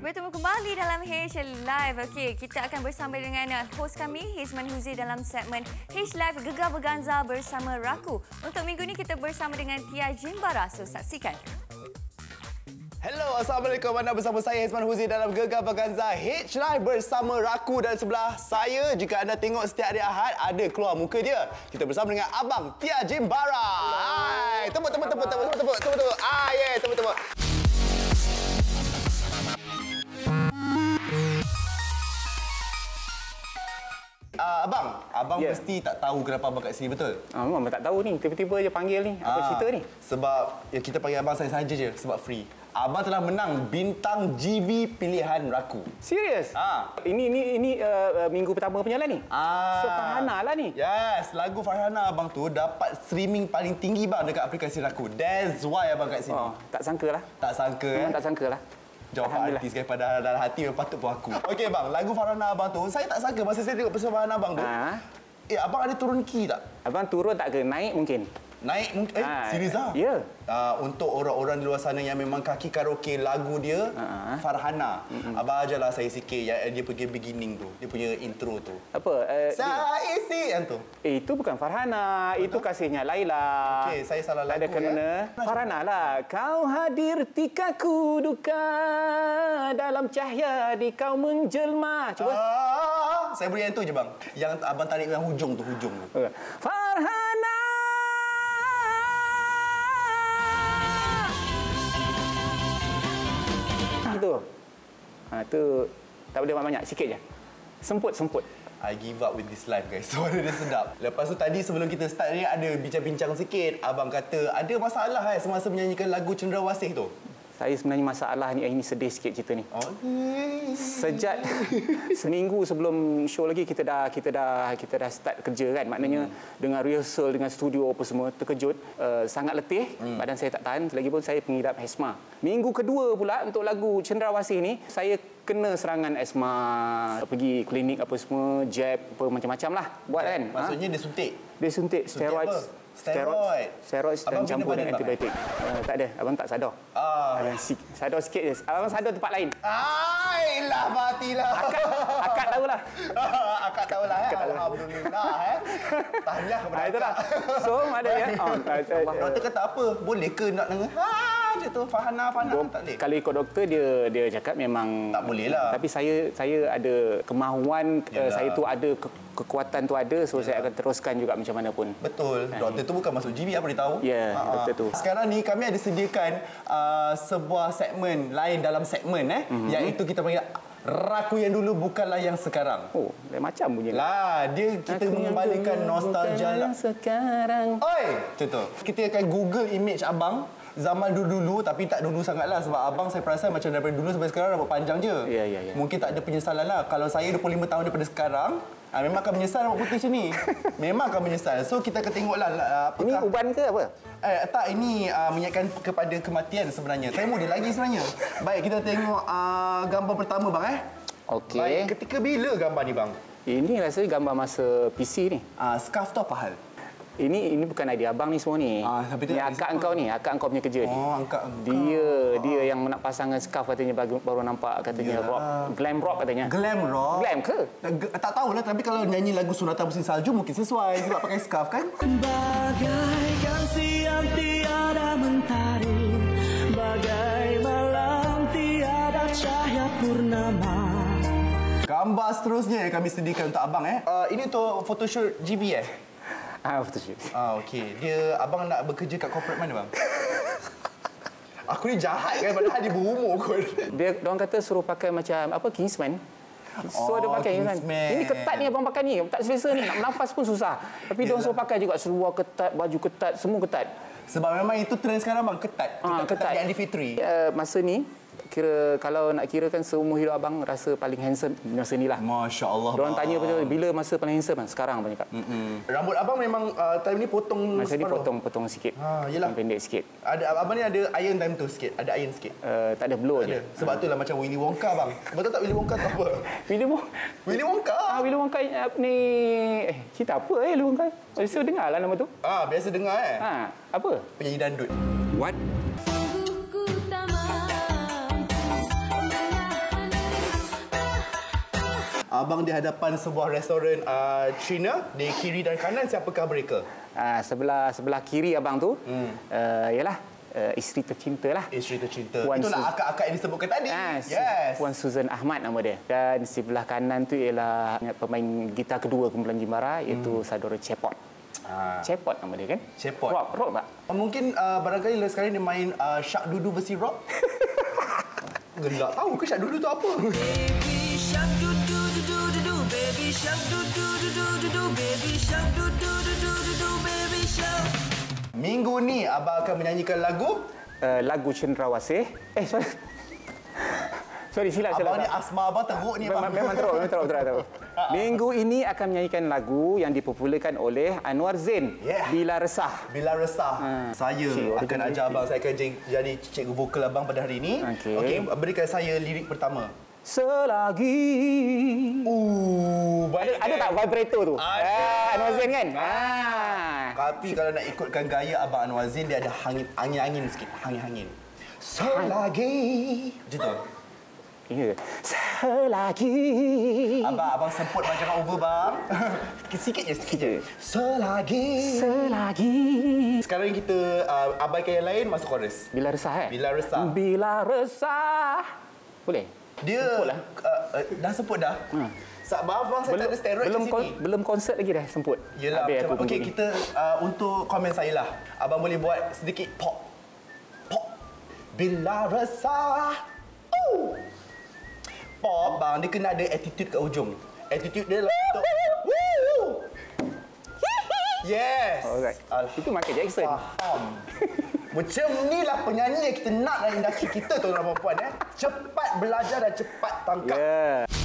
Bertemu kembali dalam H Live. Okey, kita akan bersama dengan host kami, Hizman Huzi dalam segmen H Live Gegar Berganza bersama Raku. Untuk minggu ini kita bersama dengan Tia Jimbara. So, saksikan. Hello, Assalamualaikum. Anda bersama saya, Hizman Huzi dalam Gegar Berganza H Live bersama Raku. Dan sebelah saya, jika anda tengok setiap hari Ahad, ada keluar muka dia. Kita bersama dengan Abang Tia Jimbara. Hai, tepuk. Ah, yeah, tepuk. Abang mesti tak tahu kenapa abang kat sini, betul? Memang tak tahu ni. Tiba-tiba je panggil ni. Apa cerita ni? Sebab kita panggil abang saya saja je sebab free. Abang telah menang bintang GV pilihan Raku. Serius? Ini minggu pertama punya lah ni. So Farhana lah ni. Yes, lagu Farhana abang tu dapat streaming paling tinggi bang dekat aplikasi Raku. That's why abang kat sini. Tak sangka lah. Tak sangka Tak sangka lah. Jawapan artis daripada dalam hati memang patut puas aku. Okey bang, lagu Farhana abang tu, saya tak sangka masa saya tengok persembahan Farhana abang tu. Abang ada turun key tak? Abang turun tak ke? Naik mungkin. Naik mungkin? Serius lah? Ya. Untuk orang-orang di luar sana yang memang kaki karaoke lagu dia, Farhana. Abang ajarlah saya sikit yang dia pergi beginning tu. Dia punya intro tu. Apa? Saya isi yang tu. Itu bukan Farhana. Itu kasihnya Laila. Okey, saya salah lagu ada kena Farhana lah. Kau hadir tikaku duka, dalam cahaya di kau menjelma. Cuba. Saya beri yang tu je bang. Yang abang tarik yang hujung tu. Farhana. Tu tak boleh banyak, sikit je. Semput. I give up with this life guys. Suara dia sedap. Lepas tu tadi sebelum kita start ni ada bincang-bincang sikit. Abang kata ada masalah semasa menyanyikan lagu Cendrawasih tu. Saya sebenarnya masalah ni, ini sedih sikit cerita ni. Sejak seminggu sebelum show lagi kita dah start kerja kan. Maknanya dengan rehearsal, dengan studio apa semua, terkejut, sangat letih, badan saya tak tahan. Lagipun saya pengidap asma. Minggu kedua pula untuk lagu Cendrawasih ni, saya kena serangan asma, pergi klinik apa semua, jab apa macam-macam lah buat kan. Maksudnya dia suntik? Dia suntik steroid. Steroid dan campur dengan antibiotik. Tak ada, abang tak sadar. Sadar sikit je. Abang sadar tempat lain. Ailah, matilah. Akak tahulah. Akak tahulah. Alhamdulillah. Tahniah kepada akak. Itulah. So, ada ya. Doktor kata apa? Boleh ke nak dengar? Je tu Farhana tak boleh. Kalau ikut doktor dia cakap memang tak boleh lah. Tapi saya ada kemahuan, saya tu ada kekuatan tu ada, so saya akan teruskan juga macam mana pun. Betul. Doktor tu bukan masuk GV, apa dia tahu? Ya, doktor tu. Sekarang ni kami ada sediakan sebuah segmen lain dalam segmen iaitu kita panggil Raku yang dulu bukanlah yang sekarang. Lain macam bunyi. Kita mengembalikan nostalgia lah. Sekarang. Macam tu. Kita akan Google image abang zaman dulu-dulu, tapi tak dulu sangatlah sebab abang saya perasan macam daripada dulu sampai sekarang rambut panjang je. Ya. Mungkin tak ada penyesalan lah. Kalau saya 25 tahun daripada sekarang, memang akan menyesal rambut putih macam ni. Memang akan menyesal. So kita akan tengoklah apakah... Ini uban ke apa? Tak, ini mengingatkan kepada kematian sebenarnya. Saya muda lagi sebenarnya. Baik, kita tengok gambar pertama bang Okey. Baik, ketika bila gambar ni bang? Ini rasanya gambar masa PC ni. Scarf tu apa hal? Ini bukan idea abang ni semua ni. Ni akak engkau ni, akak engkau punya kerja ni. Akak engkau. Dia yang nak pasangkan scarf katanya baru nampak katanya rock, glam rock katanya. Glam rock? Glam ke? Tak tahulah, tapi kalau nyanyi lagu Sunatan Musim Salju mungkin sesuai sebab pakai scarf kan? Bagaikan siang tiada mentari, bagai malam tiada cahaya purnama. Gambar seterusnya yang kami sediakan untuk abang ini untuk photoshoot GV Betul. Okey. Abang nak bekerja kat corporate mana bang? Aku ni jahat kan, padahal dia berumur kot. Diorang kata suruh pakai macam apa, Kingsman. So ada pakai Kingsman. Ini ketat ni abang pakai ni, tak selesa ni, nak bernafas pun susah. Tapi diorang suruh pakai juga seluar ketat, baju ketat, semua ketat. Sebab memang itu trend sekarang bang, ketat. Ketat di Aidilfitri. Masa ni kalau nak kira kan seumur hidup abang rasa paling handsome masa ni lah. Masya Allah. Diorang tanya bila masa paling handsome kan? Sekarang abang cakap. Rambut abang memang time ni potong masa ni potong sikit. Yelah. Pendek sikit. Abang ni ada iron time tu sikit. Ada iron sikit. Tak ada blow je. Sebab tu lah macam Willy Wonka bang. Betul tak Willy Wonka tu apa? Willy Wonka? Willy Wonka ni... cerita apa Willy Wonka? Biasa dengar lah nama tu. Biasa dengar Apa? Penyanyi dandut. What? Abang di hadapan sebuah restoran Cina. Di kiri dan kanan, siapakah mereka? Sebelah kiri abang tu, ialah isteri tercinta lah. Isteri tercinta. Puan Itulah akak-akak yang disebutkan tadi. Yes. Puan Susan Ahmad nama dia. Dan sebelah kanan tu ialah pemain gitar kedua kumpulan Jimbara, iaitu Saudara Cepot. Cepot nama dia kan? Cepot. Rock tak? Mungkin barangkali sekarang dia main Shark Dudu versi rock. Gelak tahu ke Shark Dudu tu apa? Baby shark do do do do do do, baby shark do do do do do do, baby shark do do do do do do, baby shark. Minggu ni abang akan menyanyikan lagu Lagu Cendrawasih. Sorry, silap. Abang ni asma abang teruk ni abang. Memang teruk. Minggu ini akan menyanyikan lagu yang dipopularkan oleh Anwar Zain, Bila Resah. Bila Resah. Saya akan ajar abang, saya akan jadi cikgu vokal abang pada hari ini. Okey, berikan saya lirik pertama. Selagi. Ada tak vibrato tu? Anwar Zain kan? Tapi kalau nak ikutkan gaya abang Anwar Zain, dia ada angin-angin sikit, angin-angin. Selagi. Macam tu. Ya. Selagi. Abang semput macam over bang. Sikit je. Selagi. Sekarang kita abaikan yang lain, masuk chorus. Bila Resah Bila Resah. Bila Resah. Boleh? Dia Semputlah. Dah semput dah. Abang saya tak ada steroid di sini. Belum konsert lagi dah semput. Yelah, okey, kita untuk komen saya lah. Abang boleh buat sedikit pop. Bila Resah. Pop bang, dia kena ada attitude kat ujung. Attitude dia lah untuk yes. Alright. Itu Michael Jackson. Faham. Macam ni lah penyanyi yang kita nak dalam industri kita, tuan-tuan dan puan. Cepat belajar dan cepat tangkap.